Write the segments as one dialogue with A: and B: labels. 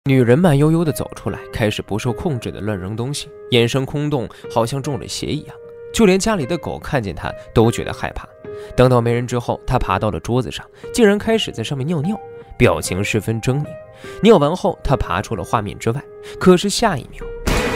A: 女人慢悠悠地走出来，开始不受控制地乱扔东西，眼神空洞，好像中了邪一样。就连家里的狗看见她都觉得害怕。等到没人之后，她爬到了桌子上，竟然开始在上面尿尿，表情十分狰狞。尿完后，她爬出了画面之外，可是下一秒，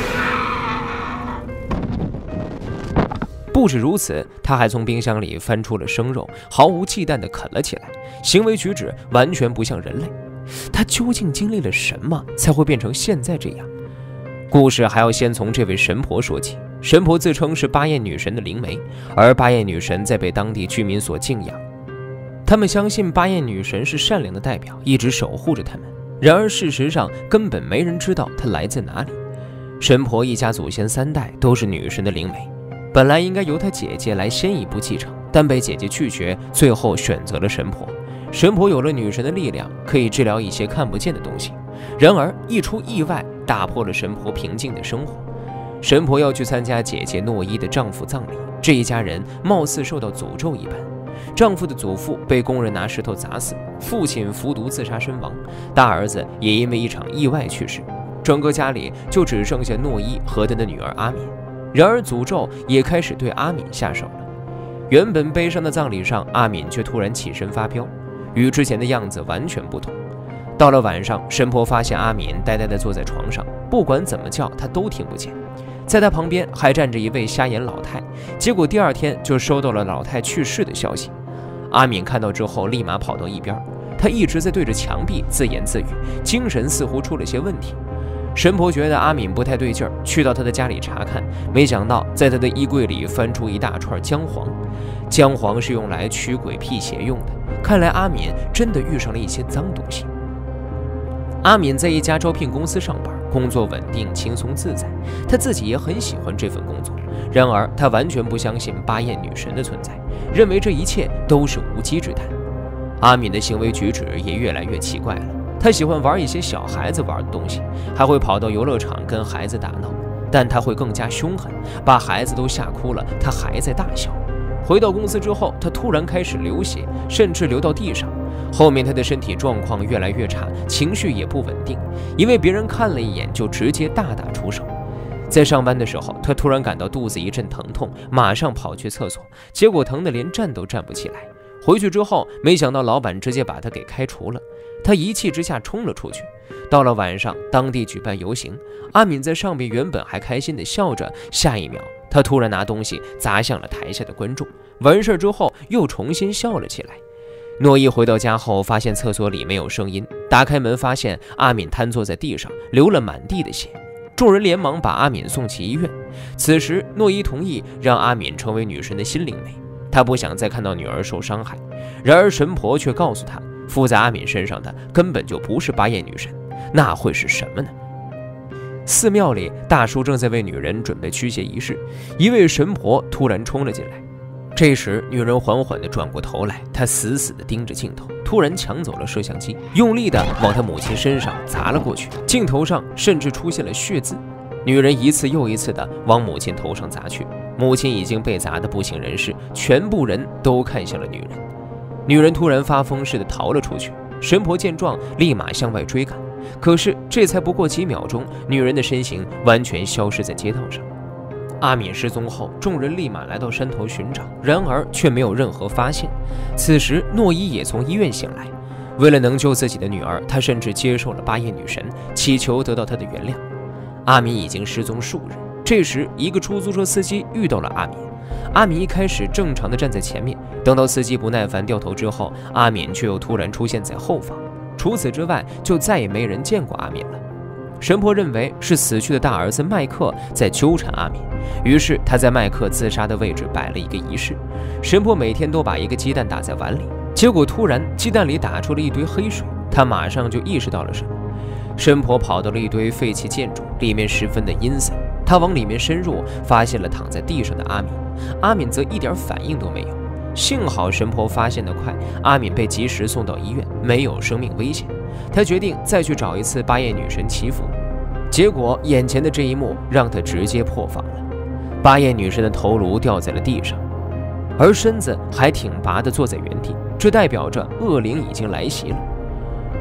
A: 不止如此，她还从冰箱里翻出了生肉，毫无忌惮地啃了起来，行为举止完全不像人类。她究竟经历了什么，才会变成现在这样？故事还要先从这位神婆说起。神婆自称是巴彦女神的灵媒，而巴彦女神在被当地居民所敬仰。他们相信巴彦女神是善良的代表，一直守护着他们。然而事实上，根本没人知道她来自哪里。神婆一家祖先3代都是女神的灵媒，本来应该由她姐姐来先一步继承，但被姐姐拒绝，最后选择了神婆。神婆有了女神的力量，可以治疗一些看不见的东西。然而一出意外，打破了神婆平静的生活。神婆要去参加姐姐诺伊的丈夫葬礼，这一家人貌似受到诅咒一般。丈夫的祖父被工人拿石头砸死，父亲服毒自杀身亡，大儿子也因为一场意外去世。整个家里就只剩下诺伊和他的女儿阿敏。然而诅咒也开始对阿敏下手了。原本悲伤的葬礼上，阿敏却突然起身发飙，与之前的样子完全不同。到了晚上，神婆发现阿敏呆呆地坐在床上，不管怎么叫她都听不见。在她旁边还站着一位瞎眼老太，结果第2天就收到了老太去世的消息。阿敏看到之后立马跑到一边，她一直在对着墙壁自言自语，精神似乎出了些问题。神婆觉得阿敏不太对劲儿，去到她的家里查看，没想到在她的衣柜里翻出一大串姜黄。姜黄是用来驱鬼辟邪用的，看来阿敏真的遇上了一些脏东西。阿敏在一家招聘公司上班，工作稳定轻松自在，她自己也很喜欢这份工作。然而她完全不相信巴彦女神的存在，认为这一切都是无稽之谈。阿敏的行为举止也越来越奇怪了，她喜欢玩一些小孩子玩的东西，还会跑到游乐场跟孩子打闹，但她会更加凶狠，把孩子都吓哭了，她还在大笑。回到公司之后，她突然开始流血，甚至流到地上。后面她的身体状况越来越差，情绪也不稳定，因为别人看了一眼就直接大打出手。在上班的时候，她突然感到肚子一阵疼痛，马上跑去厕所，结果疼得连站都站不起来。回去之后，没想到老板直接把她给开除了。她一气之下冲了出去。到了晚上，当地举办游行，阿敏在上边原本还开心地笑着，下一秒她突然拿东西砸向了台下的观众，完事之后又重新笑了起来。诺伊回到家后，发现厕所里没有声音，打开门发现阿敏瘫坐在地上，流了满地的血。众人连忙把阿敏送去医院。此时诺伊同意让阿敏成为女神的新灵媒，他不想再看到女儿受伤害。然而神婆却告诉他，附在阿敏身上的根本就不是巴彦女神，那会是什么呢？寺庙里，大叔正在为女人准备驱邪仪式，一位神婆突然冲了进来。这时女人缓缓地转过头来，她死死地盯着镜头，突然抢走了摄像机，用力地往她母亲身上砸了过去，镜头上甚至出现了血渍。女人一次又一次地往母亲头上砸去，母亲已经被砸得不省人事，全部人都看向了女人。女人突然发疯似的逃了出去，神婆见状立马向外追赶，可是这才不过几秒钟，女人的身形完全消失在街道上。阿敏失踪后，众人立马来到山头寻找，然而却没有任何发现。此时诺伊也从医院醒来，为了能救自己的女儿，他甚至接受了巴彦女神，祈求得到她的原谅。阿敏已经失踪数日，这时一个出租车司机遇到了阿敏。阿敏一开始正常的站在前面，等到司机不耐烦掉头之后，阿敏却又突然出现在后方。除此之外，就再也没人见过阿敏了。神婆认为是死去的大儿子麦克在纠缠阿敏，于是他在麦克自杀的位置摆了一个仪式。神婆每天都把一个鸡蛋打在碗里，结果突然鸡蛋里打出了一堆黑水，他马上就意识到了什么。神婆跑到了一堆废弃建筑，里面十分的阴森，他往里面深入，发现了躺在地上的阿敏，阿敏则一点反应都没有。幸好神婆发现得快，阿敏被及时送到医院，没有生命危险。他决定再去找一次巴彦女神祈福，结果眼前的这一幕让他直接破防了。巴彦女神的头颅掉在了地上，而身子还挺拔地坐在原地，这代表着恶灵已经来袭了。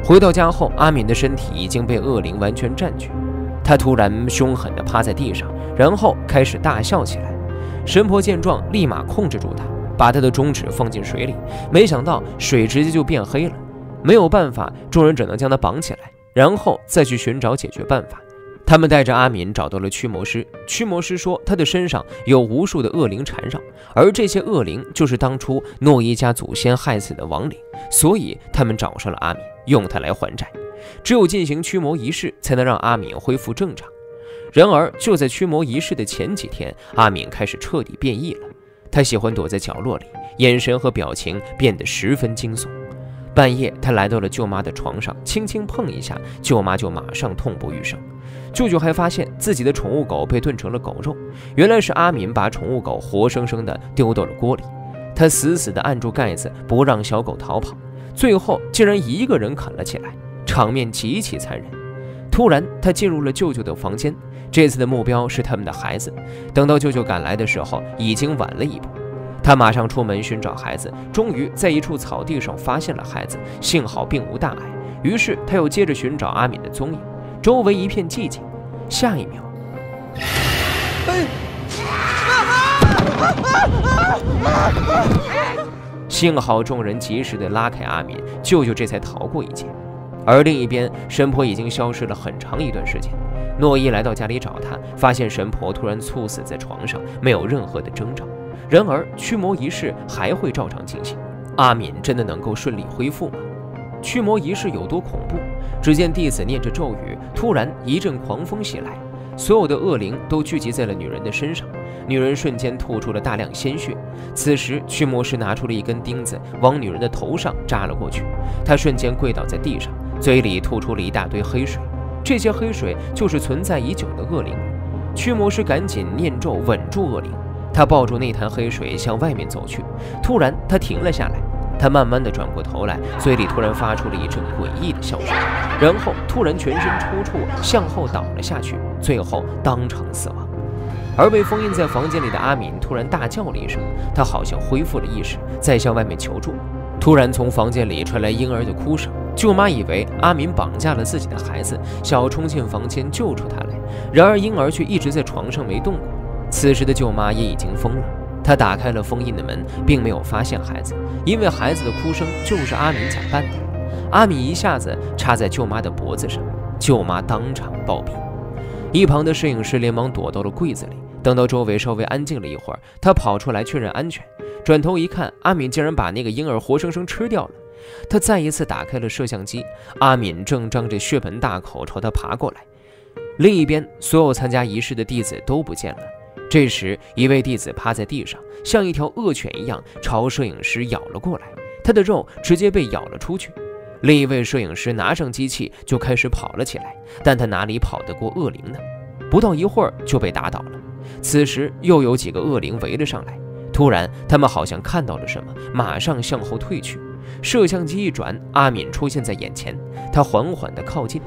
A: 回到家后，阿敏的身体已经被恶灵完全占据。她突然凶狠地趴在地上，然后开始大笑起来。神婆见状，立马控制住她，把她的中指放进水里，没想到水直接就变黑了。没有办法，众人只能将她绑起来，然后再去寻找解决办法。他们带着阿敏找到了驱魔师，驱魔师说他的身上有无数的恶灵缠绕，而这些恶灵就是当初诺伊家祖先害死的亡灵，所以他们找上了阿敏，用她来还债。只有进行驱魔仪式，才能让阿敏恢复正常。然而就在驱魔仪式的前几天，阿敏开始彻底变异了。她喜欢躲在角落里，眼神和表情变得十分惊悚。半夜，她来到了舅妈的床上，轻轻碰一下，舅妈就马上痛不欲生。舅舅还发现自己的宠物狗被炖成了狗肉，原来是阿敏把宠物狗活生生的丢到了锅里。他死死地按住盖子，不让小狗逃跑，最后竟然一个人啃了起来，场面极其残忍。突然，他进入了舅舅的房间，这次的目标是他们的孩子。等到舅舅赶来的时候，已经晚了一步。他马上出门寻找孩子，终于在一处草地上发现了孩子，幸好并无大碍。于是他又接着寻找阿敏的踪影，周围一片寂静。下一秒，幸好众人及时地拉开阿敏，舅舅这才逃过一劫。而另一边，神婆已经消失了很长一段时间。诺伊来到家里找他，发现神婆突然猝死在床上，没有任何的征兆。然而驱魔仪式还会照常进行，阿敏真的能够顺利恢复吗？驱魔仪式有多恐怖？只见弟子念着咒语，突然一阵狂风袭来，所有的恶灵都聚集在了女人的身上，女人瞬间吐出了大量鲜血。此时驱魔师拿出了一根钉子，往女人的头上扎了过去，她瞬间跪倒在地上，嘴里吐出了一大堆黑水，这些黑水就是存在已久的恶灵。驱魔师赶紧念咒稳住恶灵，他抱住那滩黑水向外面走去，突然他停了下来，他慢慢地转过头来，嘴里突然发出了一阵诡异的笑声，然后突然全身抽搐，向后倒了下去，最后当场死亡。而被封印在房间里的阿敏突然大叫了一声，他好像恢复了意识，在向外面求助。突然从房间里传来婴儿的哭声，舅妈以为阿敏绑架了自己的孩子，想要冲进房间救出他来，然而婴儿却一直在床上没动过。此时的舅妈也已经疯了，她打开了封印的门，并没有发现孩子，因为孩子的哭声就是阿敏假扮的。阿敏一下子插在舅妈的脖子上，舅妈当场暴毙。一旁的摄影师连忙躲到了柜子里，等到周围稍微安静了一会儿，他跑出来确认安全，转头一看，阿敏竟然把那个婴儿活生生吃掉了。他再一次打开了摄像机，阿敏正张着血盆大口朝他爬过来。另一边，所有参加仪式的弟子都不见了。这时，一位弟子趴在地上，像一条恶犬一样朝摄影师咬了过来，他的肉直接被咬了出去。另一位摄影师拿上机器就开始跑了起来，但他哪里跑得过恶灵呢？不到一会儿就被打倒了。此时又有几个恶灵围了上来，突然他们好像看到了什么，马上向后退去。摄像机一转，阿敏出现在眼前，他缓缓地靠近。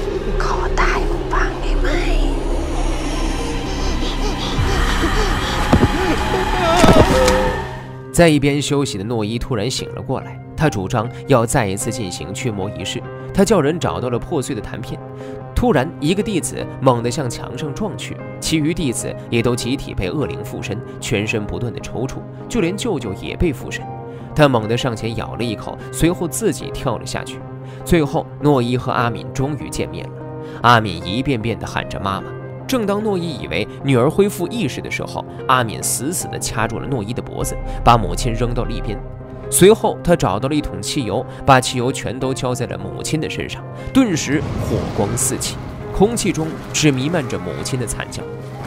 A: 在一边休息的诺伊突然醒了过来，他主张要再一次进行驱魔仪式。他叫人找到了破碎的弹片。突然，一个弟子猛地向墙上撞去，其余弟子也都集体被恶灵附身，全身不断的抽搐，就连舅舅也被附身。他猛地上前咬了一口，随后自己跳了下去。最后，诺伊和阿敏终于见面了。阿敏一遍遍地喊着妈妈。正当诺伊以为女儿恢复意识的时候，阿敏死死地掐住了诺伊的脖子，把母亲扔到了一边。随后，他找到了一桶汽油，把汽油全都浇在了母亲的身上，顿时火光四起，空气中只弥漫着母亲的惨叫。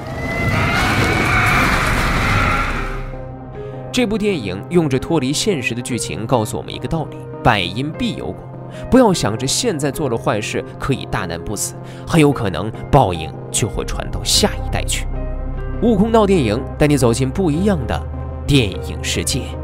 A: 这部电影用着脱离现实的剧情告诉我们一个道理：百因必有果。不要想着现在做了坏事可以大难不死，很有可能报应就会传到下一代去。悟空闹电影带你走进不一样的电影世界。